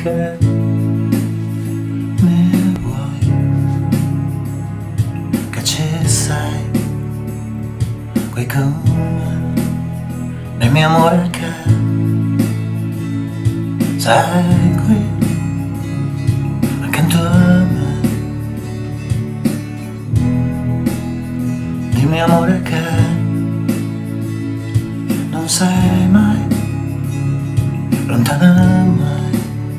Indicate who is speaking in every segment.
Speaker 1: che ne vuoi, che ci sei qui con me, nel mio amore che sei qui accanto a me. Dimmi amore che non sei mai lontana mai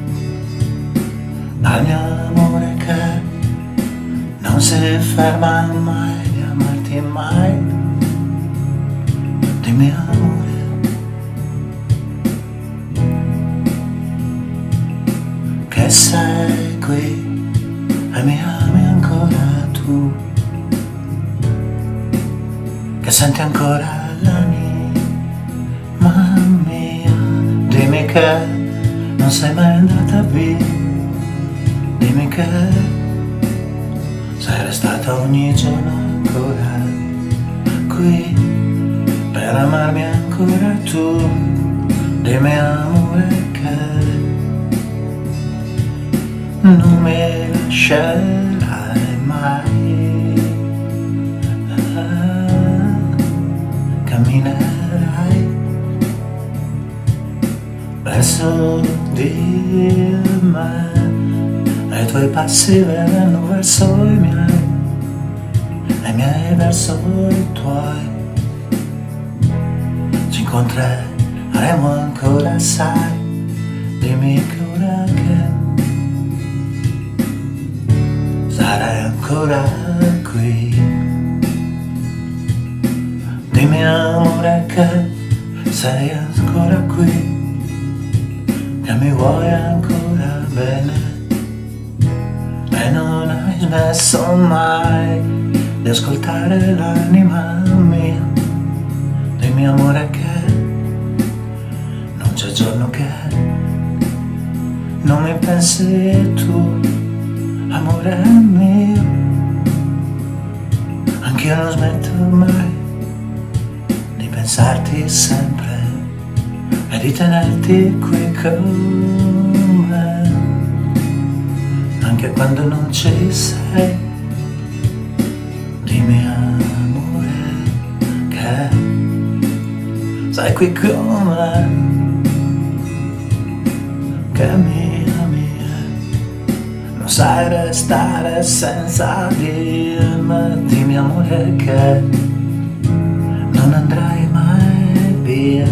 Speaker 1: dal mio amore che non si ferma mai di amarti mai. Dimmi amore che sei qui e mi ami ancora tu, che senti ancora l'anima mia. Dimmi che non sei mai andata via, dimmi che sei restata ogni giorno ancora qui per amarmi ancora tu. Dimmi amore che non mi lascerai mai, camminerai verso di me e i tuoi passi verranno verso i miei e i miei verso i tuoi. Ci incontreremo ancora, sai, dimmi che ora che sarai ancora qui. Dimmi amore che sei ancora qui, che mi vuoi ancora bene e non hai smesso mai di ascoltare l'anima mia. Dimmi amore che non c'è giorno che non mi pensi tu, amore mio. Anch'io non smetto mai di pensarti sempre e di tenerti qui con me, anche quando non ci sei. Dimmi amore che sei qui con me, che mi ami, non sai restare senza dirmi. Dimmi amore che non andrai mai via,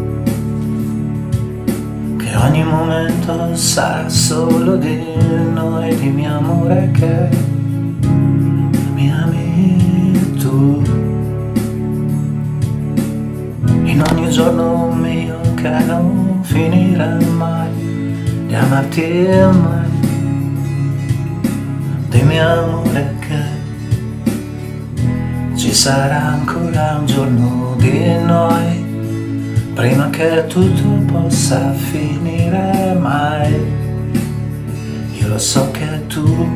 Speaker 1: ogni momento sarà solo di noi. Dimmi amore che mi ami tu, in ogni giorno mio che non finirà mai di amarti mai. Dimmi amore che ci sarà ancora un giorno di noi prima che tutto possa finire mai. Io lo so che tu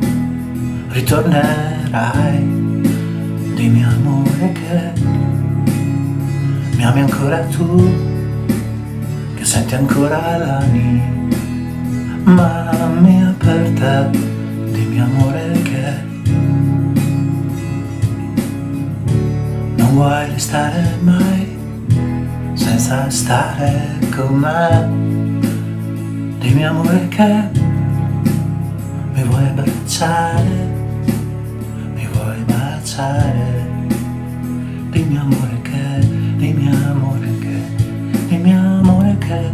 Speaker 1: ritornerai. Dimmi amore che mi ami ancora tu, che senti ancora l'anima mia per te. Dimmi amore che non vuoi restare mai senza stare con me. Dimmi amore che mi vuoi abbracciare, mi vuoi baciare. Dimmi amore che, dimmi amore che, dimmi amore che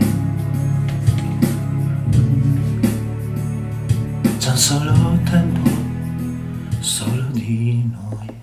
Speaker 1: c'è un solo tempo, solo di noi.